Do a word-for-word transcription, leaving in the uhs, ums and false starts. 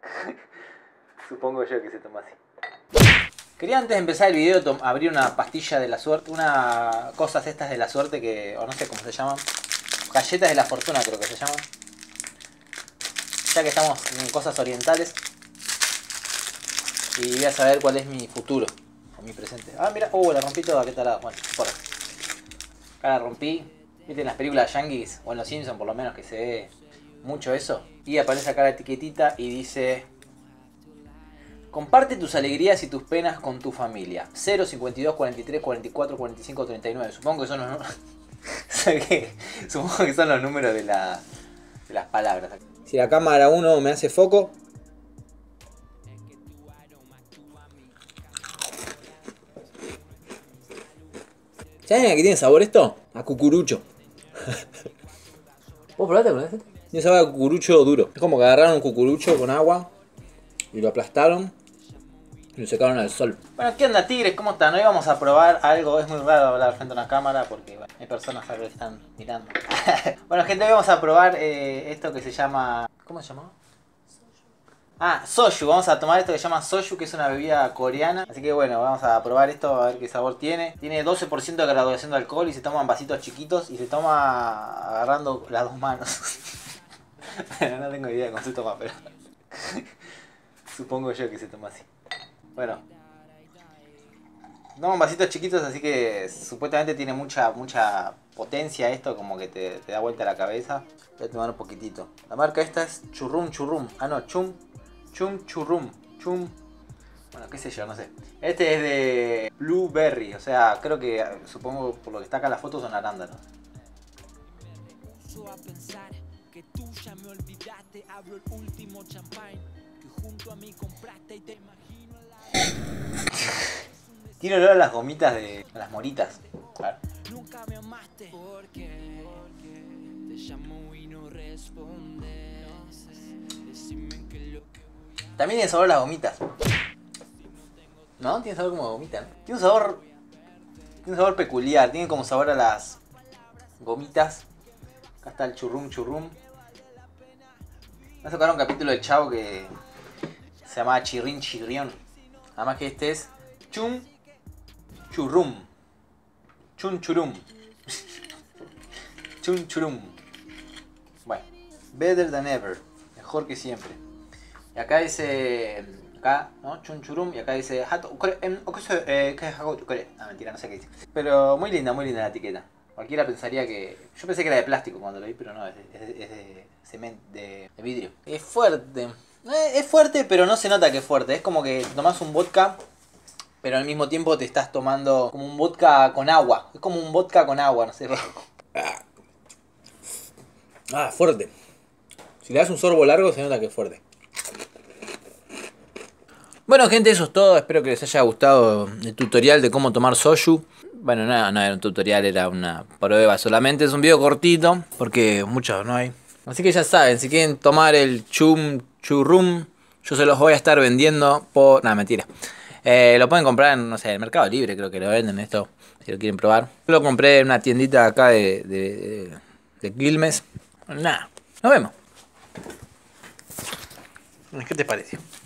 Supongo yo que se toma así. Quería antes de empezar el video abrir una pastilla de la suerte, una cosas estas de la suerte que, o no sé cómo se llaman, galletas de la fortuna creo que se llaman. Ya que estamos en cosas orientales. Y voy a saber cuál es mi futuro, o mi presente. Ah, mira, uh, la rompí toda, qué tarada. Bueno, por acá. Acá la rompí. Viste en las películas yankees, o en los Simpsons por lo menos, que se ve mucho eso. Y aparece acá la etiquetita y dice: comparte tus alegrías y tus penas con tu familia. cero, cincuenta y dos, cuarenta y tres, cuarenta y cuatro, cuarenta y cinco, treinta y nueve. Supongo que son los números. Supongo que son los números de, la, de las palabras. Si la cámara uno me hace foco. ¿Saben a qué tiene sabor esto? A cucurucho. ¿Vos probaste con este? Tiene sabor a cucurucho duro. Es como que agarraron un cucurucho con agua y lo aplastaron y lo secaron al sol. Bueno, ¿qué onda, tigres? ¿Cómo están? Hoy vamos a probar algo. Es muy raro hablar frente a una cámara porque bueno, hay personas que están mirando. Bueno, gente, hoy vamos a probar eh, esto que se llama... ¿Cómo se llama? Ah, soju. Vamos a tomar esto que se llama soju, que es una bebida coreana. Así que bueno, vamos a probar esto a ver qué sabor tiene. Tiene doce por ciento de graduación de alcohol y se toma en vasitos chiquitos y se toma agarrando las dos manos. Bueno, no tengo idea de cómo se toma, pero... Supongo yo que se toma así. Bueno. Toma en vasitos chiquitos, así que supuestamente tiene mucha mucha potencia esto, como que te, te da vuelta la cabeza. Voy a tomar un poquitito. La marca esta es Churrum Churrum. Ah, no, Chum... Chum Churrum, Chum, bueno, qué sé yo, no sé. Este es de Blueberry, o sea, creo que, supongo por lo que está acá en la foto son arándanos. Tiene olor a las gomitas de a las moritas. A ver. Nunca me amaste porque te llamo y no respondes. También tiene sabor a las gomitas. ¿No? Tiene sabor como a gomita, ¿no? Tiene un sabor... Tiene un sabor peculiar. Tiene como sabor a las gomitas. Acá está el churrum churrum. Me a sacar un capítulo de Chavo que se llamaba Chirrin Chirrión. Además que este es Chum Churrum. Chum Churum. Chum Churum. Bueno. Better than ever. Mejor que siempre. Y acá dice... Acá, ¿no? Chunchurum. Y acá dice... Ah, mentira, no sé qué dice. Pero muy linda, muy linda la etiqueta. Cualquiera pensaría que... Yo pensé que era de plástico cuando lo vi, pero no, es de, es de, es de cemento, de, de vidrio. Es fuerte. Eh, es fuerte, pero no se nota que es fuerte. Es como que tomás un vodka, pero al mismo tiempo te estás tomando como un vodka con agua. Es como un vodka con agua, no sé. Ah, fuerte. Si le das un sorbo largo se nota que es fuerte. Bueno, gente, eso es todo. Espero que les haya gustado el tutorial de cómo tomar soju. Bueno, no, no era un tutorial, era una prueba solamente. Es un video cortito, porque muchos no hay. Así que ya saben, si quieren tomar el chum churrum, yo se los voy a estar vendiendo por... No, mentira. Eh, lo pueden comprar en, no sé, en el Mercado Libre, creo que lo venden esto, si lo quieren probar. Yo lo compré en una tiendita acá de, de, de, de Quilmes. Nada, nos vemos. ¿Qué te pareció?